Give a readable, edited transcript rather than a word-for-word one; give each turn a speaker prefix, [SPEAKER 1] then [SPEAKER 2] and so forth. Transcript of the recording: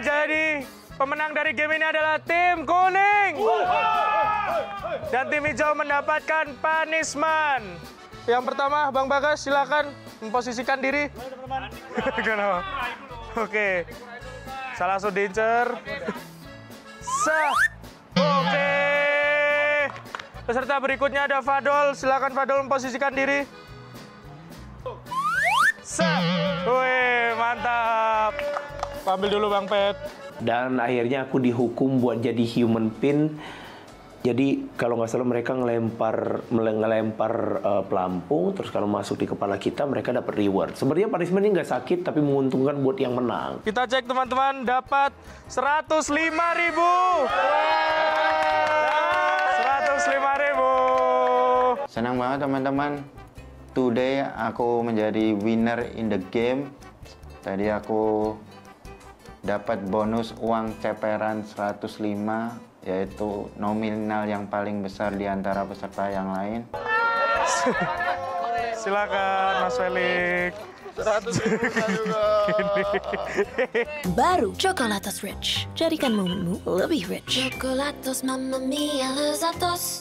[SPEAKER 1] menjadi pemenang dari game ini adalah tim kuning. Dan tim hijau mendapatkan punishment. Yang pertama, Bang Bagas, silakan memposisikan diri. Kenapa? Oke. Saya langsung diincer. Oke. Peserta berikutnya ada Fadol. Silakan Fadol memposisikan diri. Wih, mantap. Ambil dulu Bang Pet.
[SPEAKER 2] Dan akhirnya aku dihukum buat jadi human pin. Jadi kalau nggak salah mereka ngelempar pelampung, terus kalau masuk di kepala kita mereka dapat reward. Sebenarnya punishment ini nggak sakit, tapi menguntungkan buat yang menang.
[SPEAKER 1] Kita cek teman-teman, dapat 105.000. 105.000.
[SPEAKER 3] Senang banget teman-teman. Today aku menjadi winner in the game. Tadi aku dapat bonus uang ceperan 105, yaitu nominal yang paling besar di antara peserta yang lain.
[SPEAKER 1] Silakan Mas Felix.
[SPEAKER 4] 100.000 juga.
[SPEAKER 5] Baru Chocolatos Rich. Jadikan momenmu lebih rich.
[SPEAKER 6] Chocolatos, mamma mia, lezatos.